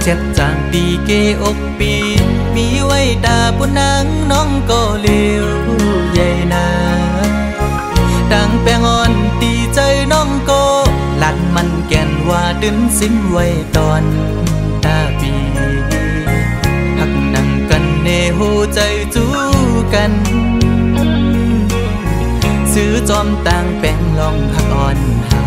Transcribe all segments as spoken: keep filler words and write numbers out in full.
เจ็บจางปีเกอกปีมีไว้ตาปุนังน้องก็เลี้ยวใหญ่นาดังแปงอ่อนตีใจน้องก็หลัดมันแก่นว่าดึงสิ้นไว้ตอนตาปีหักนั่งกันเนหูใจจู้กันซื้อจอมต่างแปงลองหักอ่อนเฮา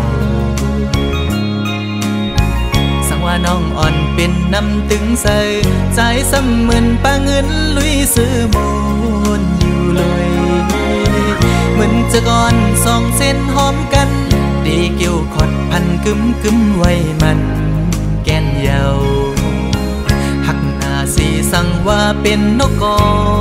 สังว่าน้องอ่อนเป็นน้ำตึงใส่ใจซ้ำเหมือนปลาเงินลุยซื้อมูลอยู่เลยเหมือนจะก่อนสองเส้นหอมกันดีเกี่ยวขอดพันกึมกึมไว้มันแก่นเยาหักหน้าสีสั่งว่าเป็นนกกอ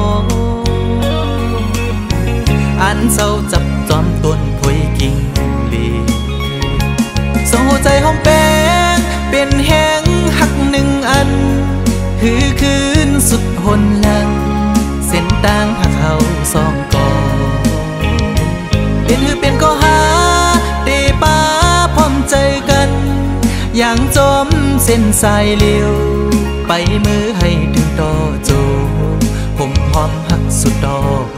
อันเศร้าจับจอมต้นพวยกิ่งลีสองหัวใจหอมแป้งเป็นแห้งหักหนึ่งอันคือคืนสุดหนหลังเส้นต่างหักเขาสองกอเป็นคือเป็นก็หาเตป้าพร้อมใจกันอย่างจอมเส้นสายเลี้ยวไปมือให้ถึงต่อโจผมหอมหักสุดต่อไป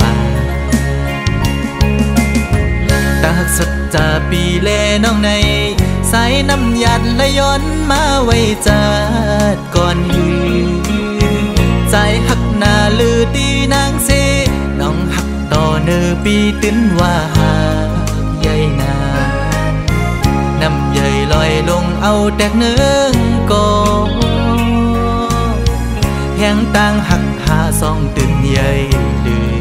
ตาหักสัจจาปีแลน้องในสายน้ำหยัดและย้อนมาไว้จัดก่อนหือใจหักหน้าลือตีนางเสน้องหักต่อเนื้อปีตื้นว่าหาใหญ่นาน้ำใหญ่ลอยลงเอาแตกเนื้อกอแห้งต่างหักหาสองตื่นใหญ่ลือ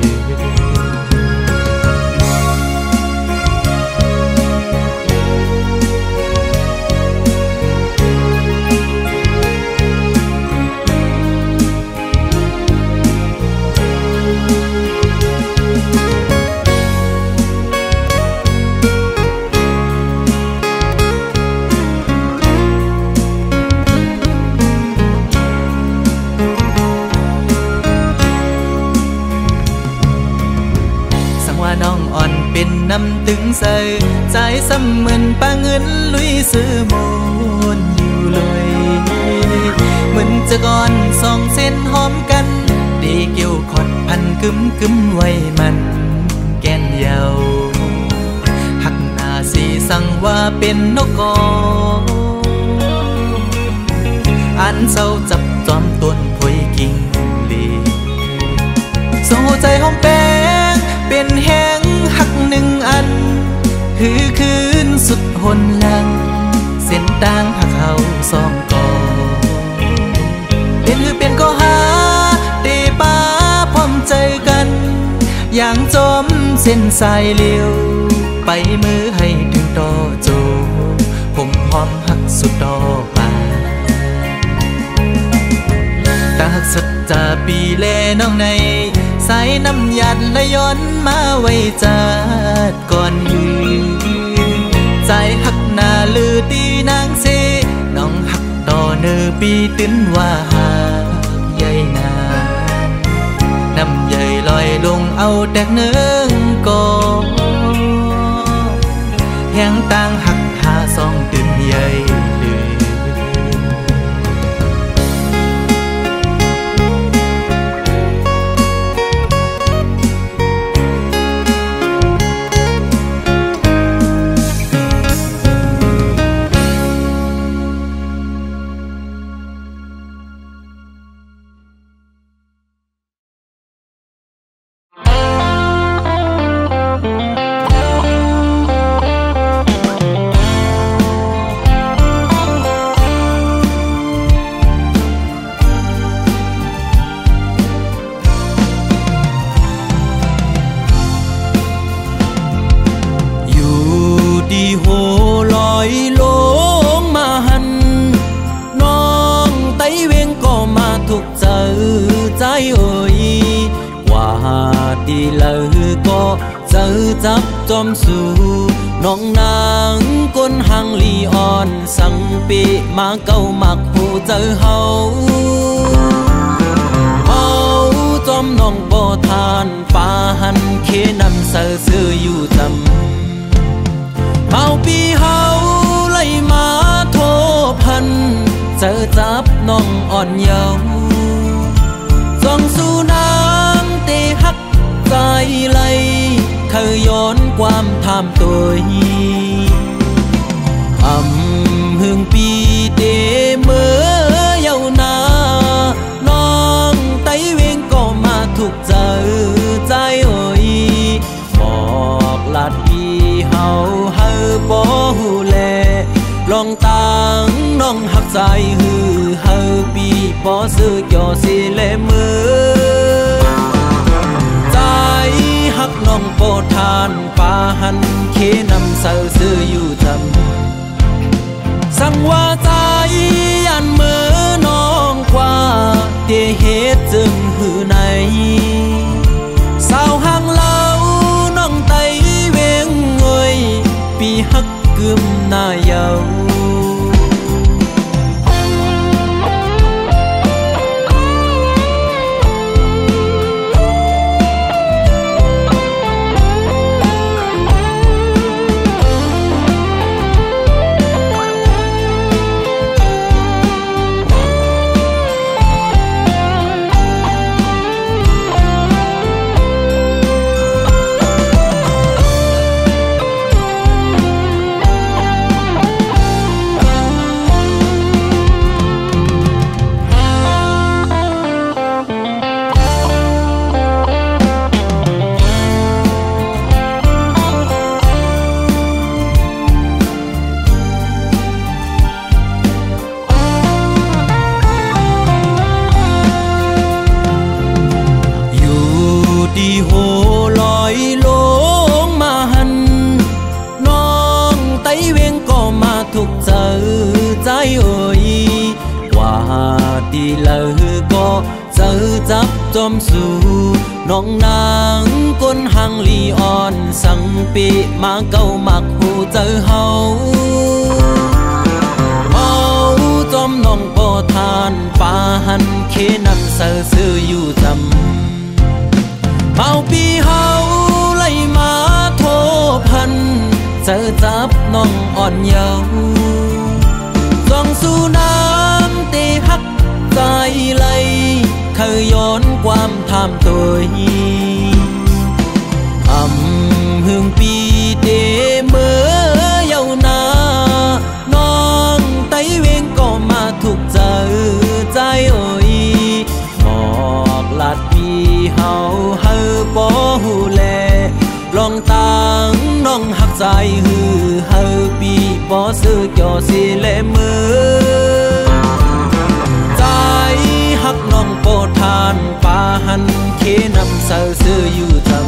น้องอ่อนเป็นน้ำตึงใส่ใจซ้ำเหมือนปลาเงินลุยซื้อมูลอยู่เลยเหมือนจะก่อนสองเส้นหอมกันดีเกี่ยวขอดพันกึมกึมไว้มันแก่นเยาหักหน้าสีสั่งว่าเป็นนกกออันเศร้าจับจอมต้นพวยกิ่งลีสองหัวใจหอมแป้งเป็นแห้งหักหนึ่งอันคือคืนสุดหนหลังเส้นต่างหักเขาสองกอเป็นคือเป็นก็หาเตป้าพร้อมใจกันอย่างจอมเส้นสายเลี้ยวไปมือให้ถึงต่อโจผมหอมหักสุดต่อไปตาหักสัจจาปีแลน้องในสายน้ำหยัดและย้อนมาไว้จัดก่อนหือใจหักหน้าลือตีนางเสน้องหักต่อเนื้อปีตื้นว่าหาใหญ่นาน้ำใหญ่ลอยลงเอาแตกเนื้อกอแห้งต่างหักหาสองตื่นใหญ่ลือจับจอมสู่น้องนางก้นหังลีอ่อนสังปีมาเก้ามักผู้เจอเฮาเฮาจอมน้องบ่ทานป่าหันเคนำเสือซื้ออยู่จำเฮาปีเฮาไล่มาโทพันเจอจับน้องอ่อนเยาว์ส่องสู่นางเตฮักใจไหลเคยย้อนความทำตัวอำหึงปีเตเมื่อเยาวนานองไตเวงก็มาถูกใจใจเอ่ยบอกลาดพี่เฮาเฮาบ่ฮู้แลลองตังน้องหักใจฮือเฮาปีบ่ซื้อจ่อสิแลมือใจหักน้องโปทานปาหันเคนำเศร้าซื้ออยู่ทำสั่งว่าใจยันมือน้องกว่าเตเหตุจึงหือในสาวห่างเล่าน้องไตเวงเงยปีหักกึมหน้าเยาดีโหลอยลงมาหันน้องไตเวงก็มาถูกเจอใจเอ่ยว่าดีเลยก็เจอจับจอมสู่น้องนางก้นหังลีอ่อนสังปีมาเก้ามักหูเจอเฮาเมาจอมน้องปอทานปาหันเคนำเสือซื้ออยู่จำเมาปีเฮาไล่มาโทพันเจอจับน้องอ่อนเยาว์ส่องสู่น้ำเตฮักใจไหลเคยย้อนความทำตัวอำหึงปีเตเมื่อเยาวนานองไตเวงก็มาถูกเจอใจเอ่ยบอกลาดพี่เฮาเฮาบ่ฮู้แลลองตังน้องหักใจฮือเฮาปีบ่ซื้อจ่อสิแลมือใจหักน้องโปทานปาหันเคนำเศร้าซื้ออยู่ทำ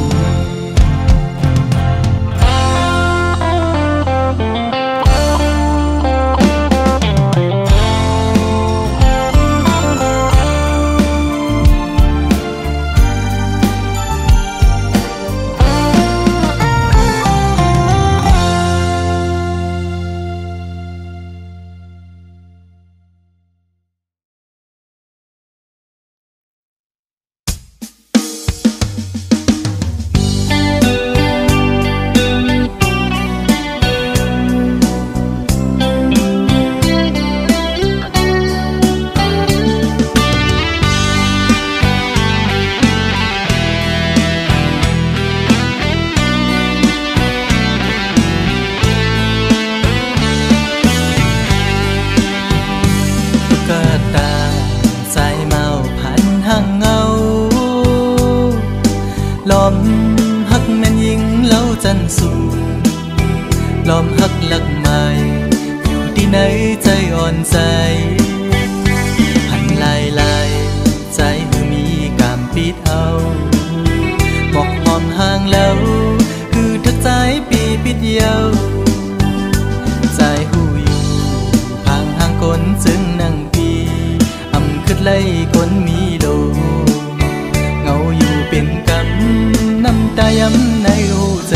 ลอมหักแม่นยิงเล่าจันสูลอมหักหลักใหม่อยู่ที่ไหนใจอ่อนใจหันลายลายใจคือมีกามปิดเอาบอกหอมห่างแล้วคือทักใจปีปิดเยาใจหูอยู่ห่างห่างคนจึงนั่งปีอำขึ้นไล่คนมีโลเงาอยู่เป็นกำน้ำตาย้ำในหัวใจ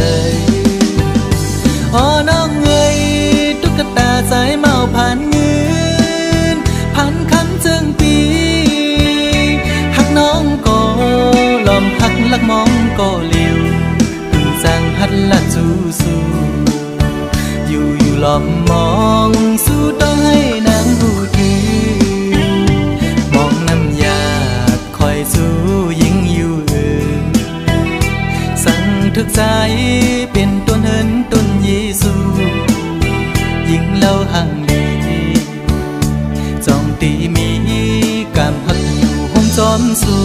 อ๋อน้องเอ๋ยตุ๊กตาสายเมาผ่านเงินผ่านคำจึงปีหักน้องก็ลอมหักลักมองก็เลี้ยวถึงสร้างหัดละสู้สู้อยู่อยู่ลอมมองสู้ต้องให้นางหูถือตีมีกามหักอยู่ห้องจอมสู่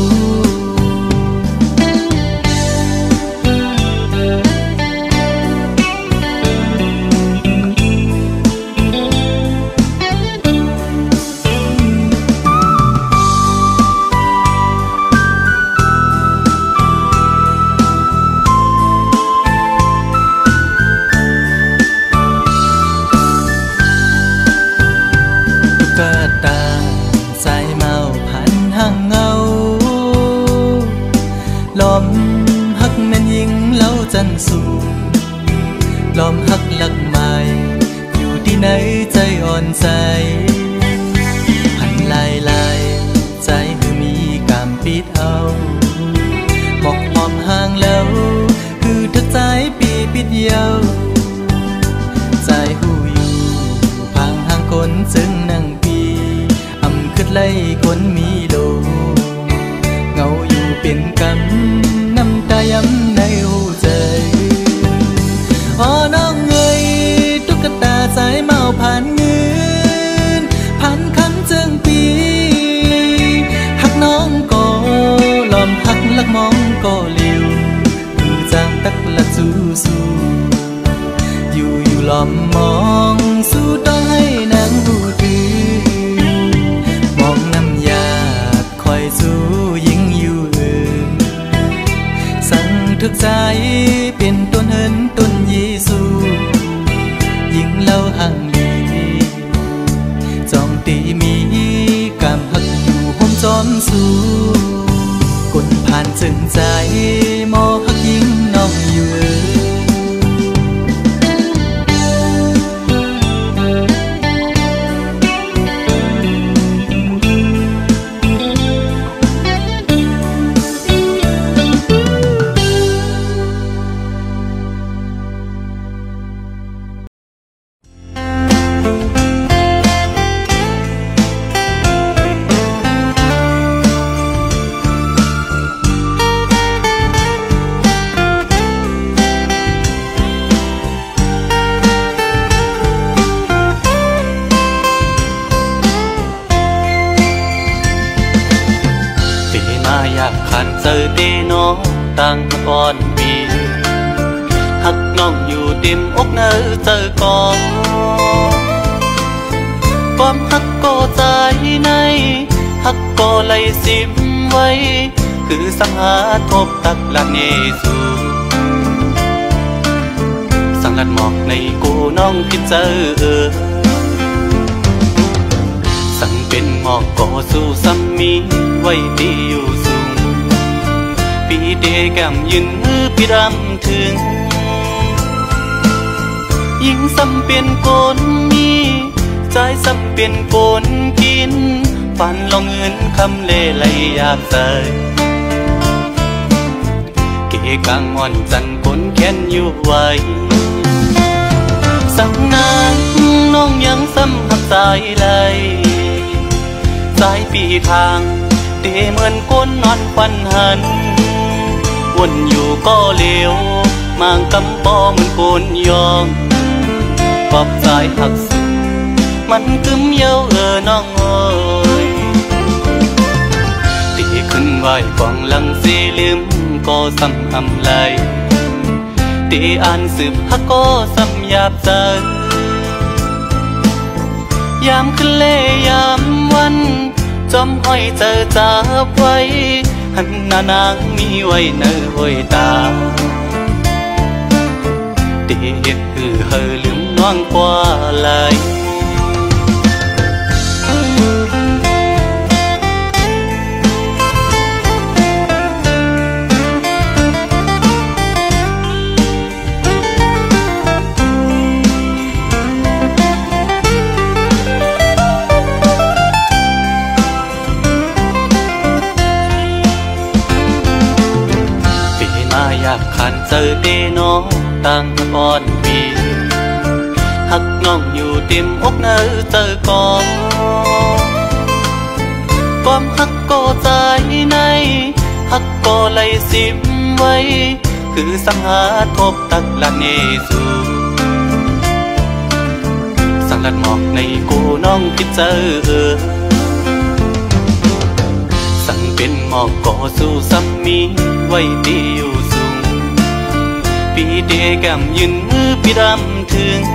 ลอมหักหลักใหม่อยู่ที่ไหนใจอ่อนใจหันลายลายใจคือมีกามปิดเอาบอกหอมห่างแล้วคือทักใจปีปิดเยาใจหูอยู่พังห่างคนจึงนั่งปีอำคืดไล่คนมีโลเงาอยู่เป็นกำน้ำตาย้ำในหูใจอ๋อน้องเอ๋ยตุ๊กตาสายเมาผ่านเงินผ่านคำจึงปีหักน้องก็ลอมหักลักมองก็เลี้ยวคือจางตักละสู้สู้อยู่อยู่ลอมมองสู้ต้องให้นางหูดื้อมองน้ำยาดคอยสู้ยิ่งอยู่เอินสั่งทึกใจเป็นต้นเหินต้นยีสูยิ่งเล่าห่างลีจองตีมีกามหักอยู่ห้องจอมสู่กลผ่านจึงใจมอหักยิ่งน้องอยู่ตั้งก่อนปีหักน้องอยู่เต็มอกเนื้อเจอก่อนความหักก็ใจในหักก็ไหลซิมไว้คือสังหาทบตักละเนสูสังลัดหมอกในกูน้องคิดเจอเออสั่งเป็นหมอกก็สู้ซ้ำมีไว้ดีอยู่สูงปีเดแก้มยืนมือพี่รำถึงยิ่งซ้ำเปลี่ยนโกนมีใจซ้ำเปลี่ยนโกนกินฝันลองเงินคำเล่ไหลอยากใส่เกกางอ่อนจันคนแค้นอยู่ไว้สั่งนางน้องยังซ้ำหักสายไหลสายปีทางเดเหมือนก้นนอนควันหันวนอยู่ก็เลี้ยวมางกำปอเหมือนโกนยองปอบสายหักสุดมันกึมเย้าเออน้องเอ้ยตีขึ้นไหวกองหลังสีลืมก็ซ้ำอำไหลตีอ่านสืบฮักก็ซ้ำหยาบใจยามขึ้นเล่ยามวันจอมห้อยเจอจับไว้หันหน้านางมีไว้เนื้อห้อยตาเด็ดคือเฮอลืมน้องกว่าไหลขันเจอเดน้องตั้งก่อนปีหักน้องอยู่เต็มอกเนื้อเจอก่อนความหักก็ใจในหักก็ไหลซิมไว้คือสังหาทบตักละเนสูสังลัดหมอกในกูน้องคิดเจอเออหอกก่อสู้ซ้ำมีไว้ตีอยู่สูงปีเดแก้มยืนมือพี่ดำถึง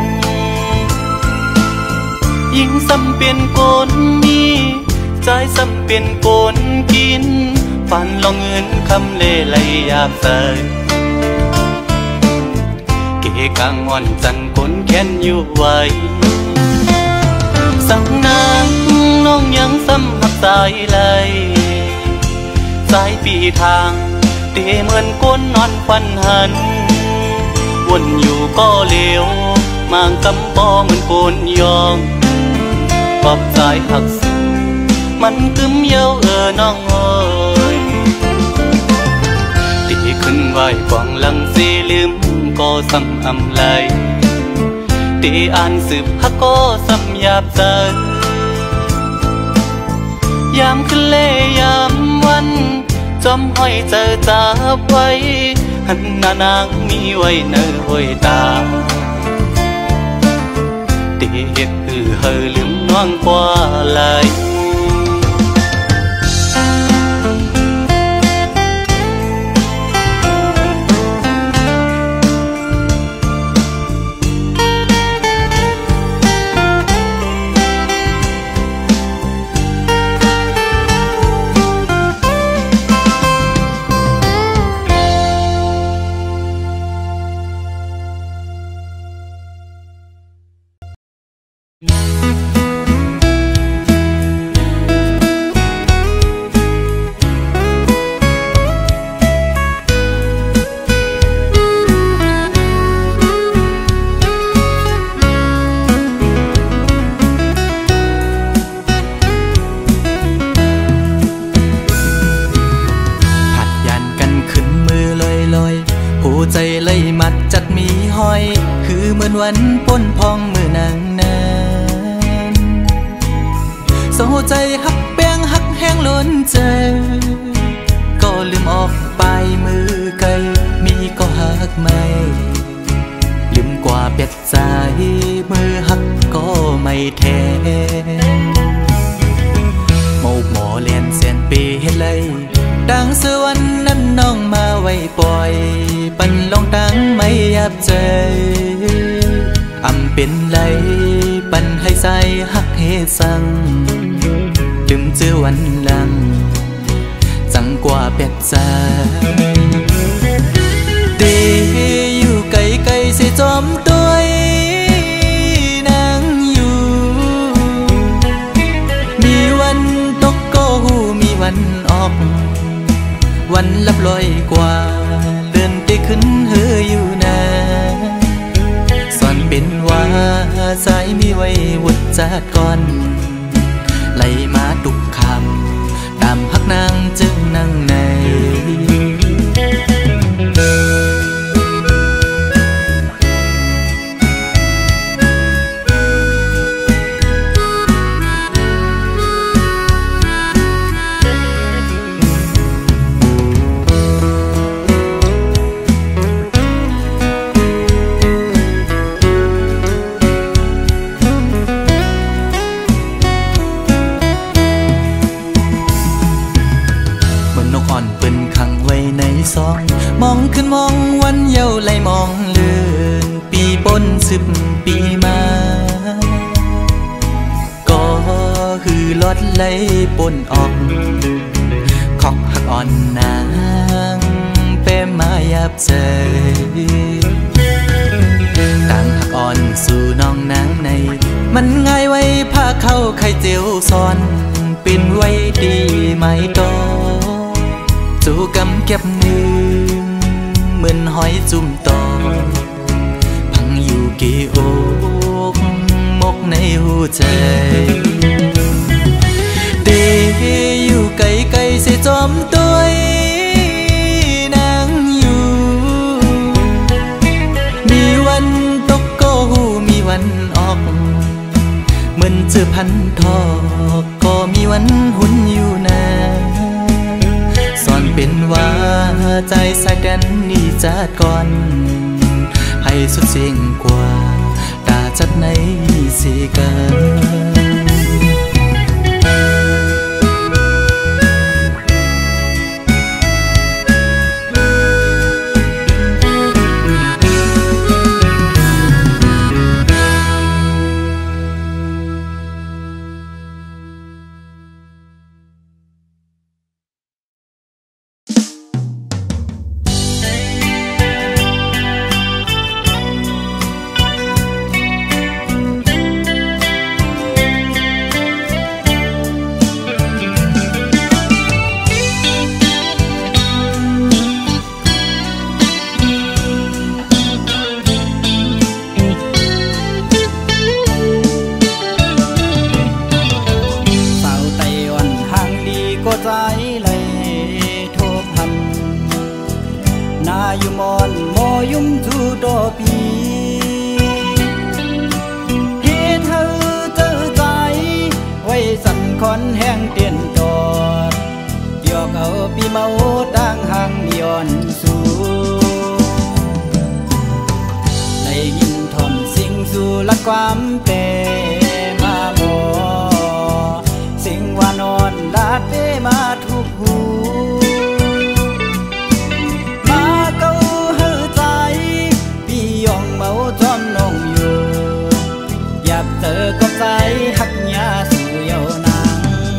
ยิ่งซ้ำเป็นโกนมีใจซ้ำเป็นโกนกินฝันลองเงินคำเล่ไหลอยากใส่เกกังอ่อนจันคนแค้นอยู่ไว้สั่งนางน้องยังซ้ำหักสายไหลสายปีทางเตเหมือนก้นนอนควันหันวนอยู่ก็เลวมางกำปอเหมือนโกนยองปอบสายหักมันกึมเย้าเออน้องเอ้ยตีขึ้นไหวกวางลังสีลืมก็ซ้ำอำไลตีอ่านสืบฮักก็ซ้ำหยาบใจยามขึ้นเล่ยามวันจอมห้อยเจอจับไว้หันหน้านางมีไว้เนื้อห้อยตาตีเฮ็ดคือเฮอลืมน้องกว่าไหลใจเลยมัดจัดมีห้อยคือเหมือนวันป้นพองมือนางนั้นเศร้าใจหักแป้งหักแห้งล้นใจก็ลืมออกไปมือไกลมีก็หักไม่ลืมกว่าเป็ดใจมือหักก็ไม่แทนโมกหมอเลียนเสียนปีเฮ็ดเลยดังเสือวันนั้นน้องมาไว้ปล่อยปันลองตั้งไม่ยับใจอำเป็นไรปันให้ใส่หักเฮสังลืมเจอวันหลังจังกว่าเป็ดใจเตอยู่ไกลไกลเสียจอมตัวนางอยู่มีวันตกก็หูมีวันออกวันลับลอยกว่าเลื่อนไปขึ้นเฮออยู่นะสอนเป็นว่าสายมีไว้วุดจัดก่อนไล่มาตุกคำตามพักนางจึงนั่งในมองขึ้นมองวันเย้าไหลมองเลื่อนปีปนสิบปีมาก็คือลดไหลปนออกขอกหักอ่อนนางเป้มายับใจต่างหักอ่อนสู่น้องนางในมันง่ายไว้ผ้าเข้าไข่เจียวซ้อนเป็นไว้ดีไหมโตจูกำเก็บนึงเหมือนหอยจุ่มตอพังอยู่กี่อกมกในหัวใจเตอยู่ไกลไกลเสียจอมตัวนางอยู่มีวันตกก็หูมีวันออกเหมือนเจอพันทอกก็มีวันหุ่นอยู่นะเป็นว่าใจสายกันนี่จัดก่อนให้สุดเสียงกว่าตาจัดในสีกันคอนแห้งเตียนตอดหยอกเอาปีเมาดังหางย้อนสู่ได้ยินทอมสิ่งสู่ละความเปมาบ่สิ่งว่านอนลาดเปมาทุกหูมาเก้าเฮือใจพี่ยองเมาจอมน้องอยู่อยากเจอกับใจหักยาสู่เยาวนาง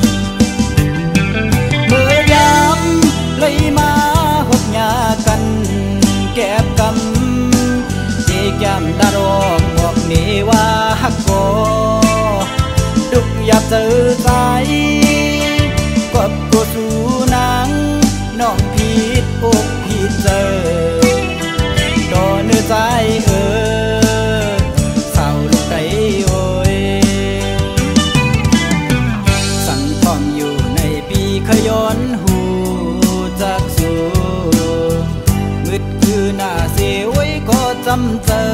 เมื่อยามเลยมาหกยากันแก็บกำเจแก้มดารองบอกนี่ว่าหักก็ดุกอยากเจอใจกบกูสู่นางน้องผิดอกผิดเจอต่อเนื้อใจเออเศร้าลูกใจโอยสั่งทอมอยู่ในปีขย้อนหูจากสู่มืดคือหน้าเสียไว้ก็จำเจอ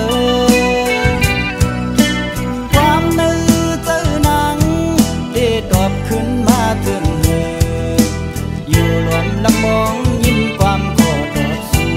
ความนึกเจอหนังได้ตอบขึ้นมาถึงเธออยู่หลวนลำมองยิ้มความขอตอบสู่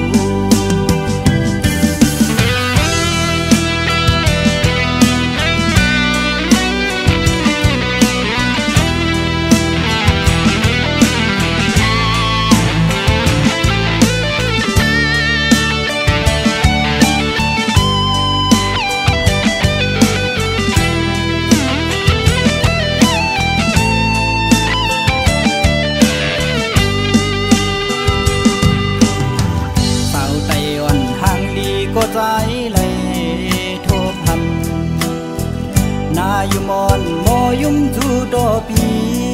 ก็ใจเลยโทบหันนาอยู่มอนโมยุ่มจูโตปี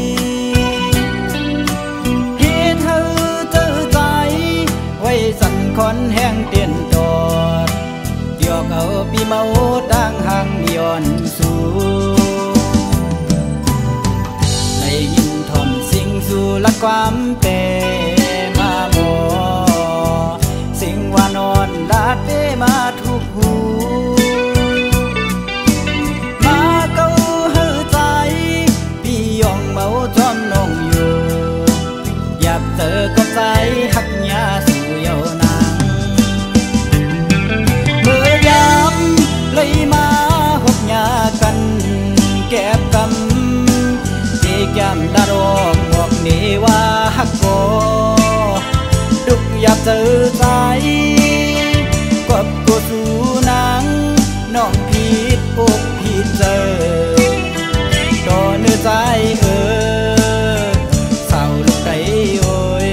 เฮ็ดเธอเจอใจไว้สั่นคอนแห้งเตียนตอดหยอกเอาปีเมาดังหางย้อนสู่ได้ยินทอมสิ่งสู่ละความเปมาบ่สิ่งว่านอนลาดเปมาทุกหูมาเก้าเฮือใจพี่ยองเมาจอมน้องอยู่อยากเจอกับใจหักยาสู่เยาวนางเมื่อยามเลยมาหกยากันแก็บกำเจแก้มดารองบอกนี่ว่าหักก็ดุกอยากเจอใจกบกูสู่นางน้องผิดอกผิดเจอต่อเนื้อใจเออเศร้าลูกใจโอย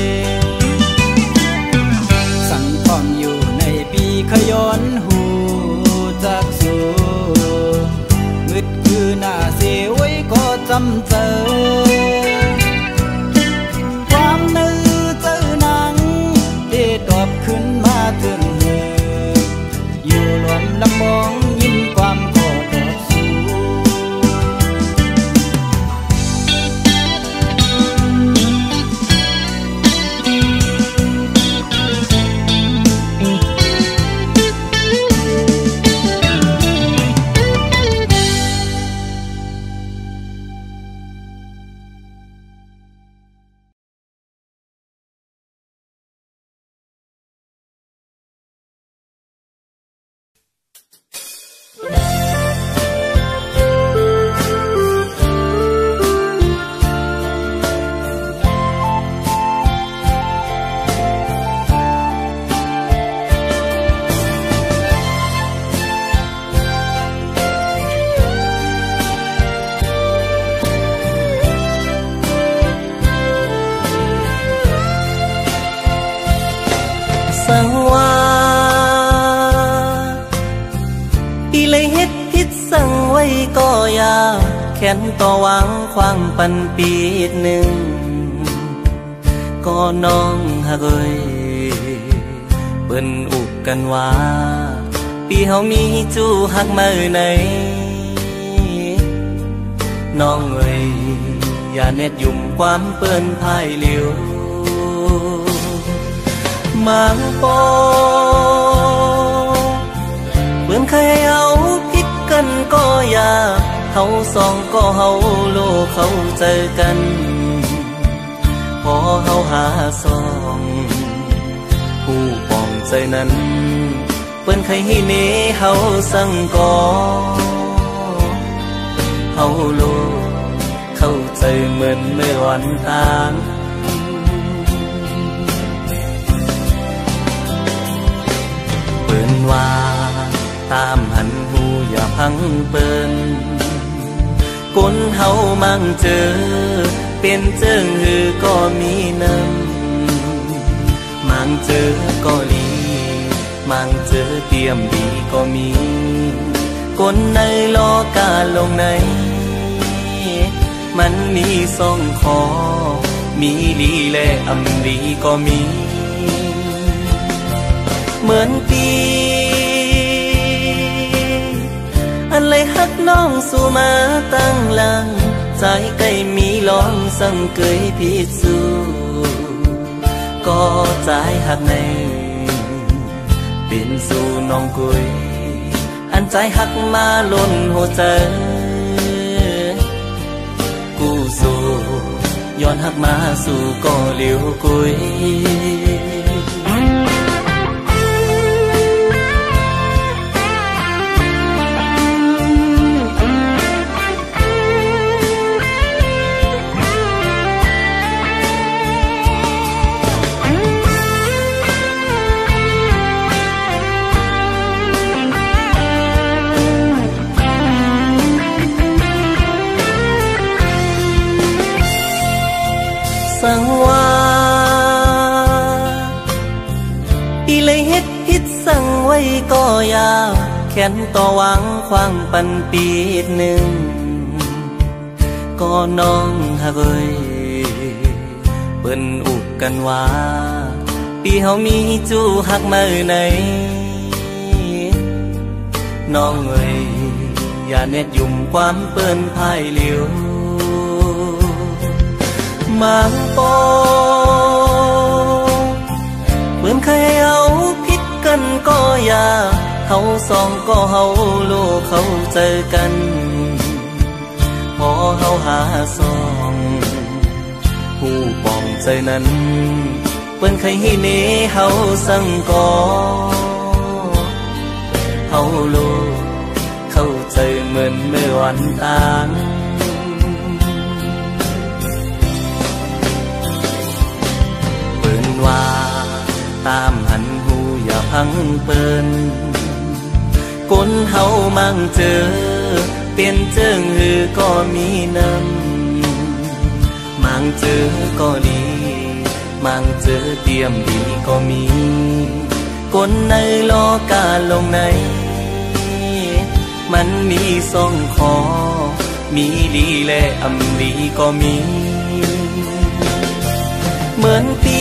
สั่งทอมอยู่ในปีขย้อนหูจากสู่มืดคือหน้าเสียไว้ก็จำเจอความนึกเจอหนังได้ตอบขึ้นมาถึงเธออยู่หลวนลำมองยิ้มความขอตอบสู่สังว่าปีเลยเฮ็ดผิดสั่งไว้ก็ยาแขนต่อวางควางปันปีหนึ่งก็น้องฮักเอ้ยเปิ้นอุกกันว่าปีเฮามีจู้ฮักมาไหนน้องเอ้ยอย่าเน็ดยุ่มความเปิ้นพายเหลียวมังโปเปิ้นเคยเอาผิดกันก็อย่าเฮาสองก็เฮาโลกเขาเจอกันพอเฮาหาสองผู้ปองใจนั้นเปิ้นใครให้เนเฮาสั่งก่อเฮาโลกเข้าใจเหมือนเมื่อวันต่างเปิ้นว่าตามหันหูอย่าพังเปิ้นคนเฮามั่งเจอเป็นเจิงหือก็มีน้ำมั่งเจอก็ลีมั่งเจอเตรียมดีก็มีคนในโลกาลงในมันมีสองคอมีลีและอำลีก็มีเหมือนปีอันไรฮักน้องสู่มาตั้งหลังใจใกล้มีลองสั่งเกยพิสูก็ใจหักในเป็นสู่น้องกุยอันใจหักมาล้นหัวใจกูสู่ย้อนหักมาสู่ก็เหลียวกุยสังว่าอีเลยเฮ็ดพิษสั่งไว้ก็ยาวแขนต่อหวังควางปันปีหนึ่งก็น้องหักเอ้ยเปิ้นอุกกันว่าปีเฮามีจูหักมือไหนน้องเอ้ยอย่าเน็ดยุ่มความเปิ้นพายเหลียวมังโปเพื่อนใครเอาพิษกันก็อย่าเฮาสองก็เฮาโลกเขาเจอกันพอเฮาหาสองผู้ปองใจนั้นเพื่อนใครให้เนเฮาสั่งก่อเฮาโลกเข้าใจเหมือนเมื่อวันต่างว่าตามหันหูอย่าพังเปิ้นคนเฮามั่งเจอเป็นเจิงหือก็มีน้ำมั่งเจอก็ดีมั่งเจอเตรียมดีก็มีคนในโลกาลงในมันมีสองคอมีลีและอำลีก็มีเหมือนปี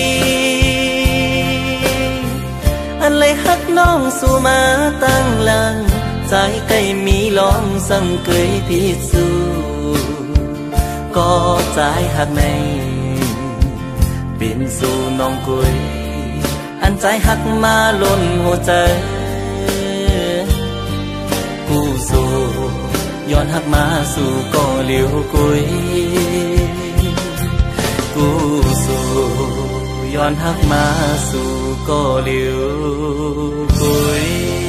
อันไรฮักน้องสู่มาตั้งหลังใจใกล้มีลองสั่งเกยพิสูก็ใจหักในเป็นสู่น้องกุยอันใจหักมาล้นหัวใจกูสู่ย้อนหักมาสู่ก็เหลียวกุยกูสู่ย้อนหักมาสู่ก็เหลียวกุย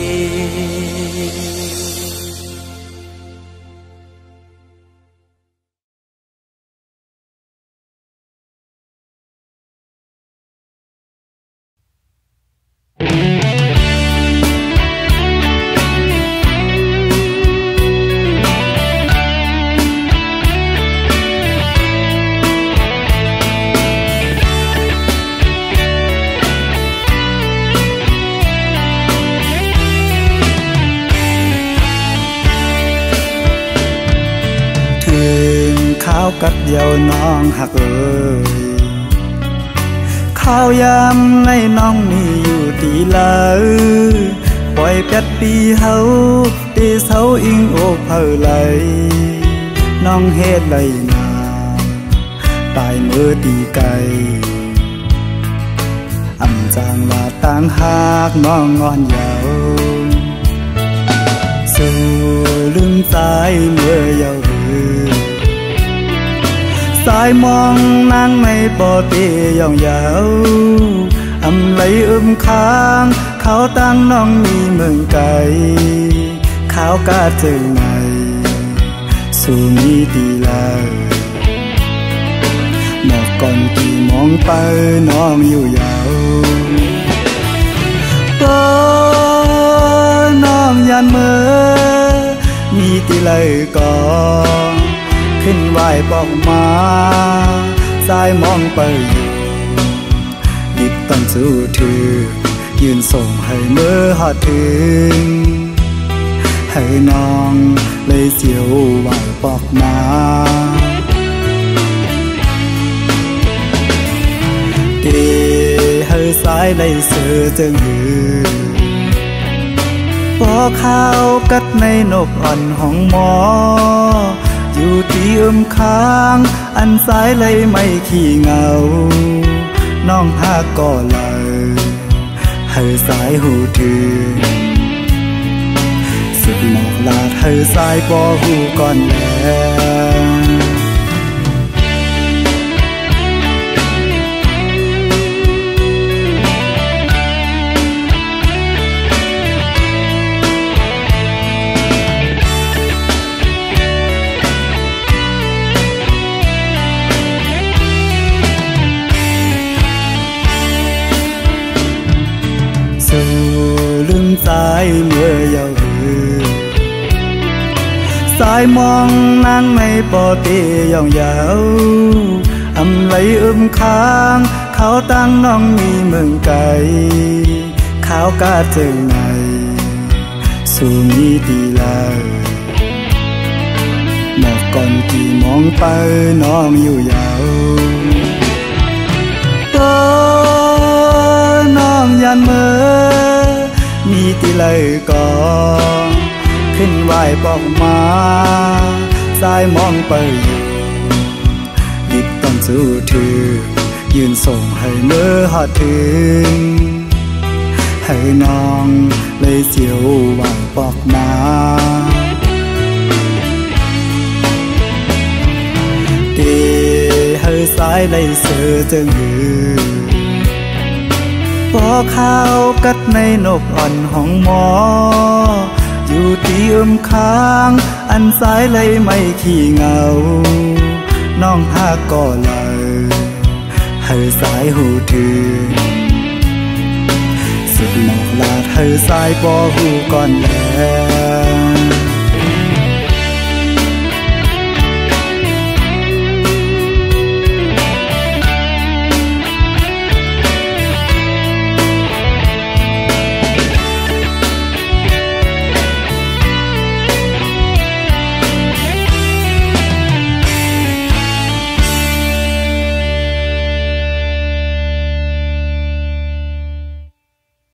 ข้าวกับเดียวน้องหักเอ้ยข้าวยำในน้องมีอยู่ดีเลยปล่อยแปดปีเฮาตีเสาอิงโอกเผอไหลน้องเฮ็ดไหลนาตายมือตีไก่อำจางว่าต่างหากน้องงอนยาวสสู่ลืมสายเมื่อยาวหือสายมองนางในปอเตียองยาวอำไหลอึมค้างเขาตั้งน้องมีเมืองไกลขาวกาเจอไหนสู่มีดีลาหมอกก่อนกี่มองไปน้องอยู่ยาวโอ้น้องยันเมื่อมีตีเลยก่อนขึ้นไหวบอกมาสายมองไปอยู่ดิบตั้งสู้ถือยืนส่งให้เมื่อหอดถึงให้น้องเลยเสียวไหวบอกมาเดให้สายเลยเสือจึงหือพอข้าวกัดในนกอ่อนของหมออยู่ที่อึมค้างอันสายเลยไม่ขี้เหงาน้องหาก่อเลยให้สายหูถือสุดหมอกลาดให้สายปอหูก่อนแล้วลืมสายเมื่อยาวหือสายมองนางในปอเตียองยาวอำไหลอึมค้างเขาตั้งน้องมีเมืองไกลขาวกาเจอไหนสู่มีดีลาหมอกก่อนกี่มองไปน้องอยู่ยาวโอ้น้องยันเมื่อมีตีเลยก่อนขึ้นไหวบอกมาสายมองไปอยู่ดิบต้องสู้ถือยืนส่งให้เมื่อหอดถึงให้น้องเลยเสียวไหวบอกมาเดให้สายเลยเสือจึงหือพอข้าวกัดในนกอ่อนของหมออยู่ที่อึมค้างอันสายเลยไม่ขี้เหงาน้องหาก่อเลยให้สายหูถือสุดหมอกลาดให้สายปอหูก่อนแล้ว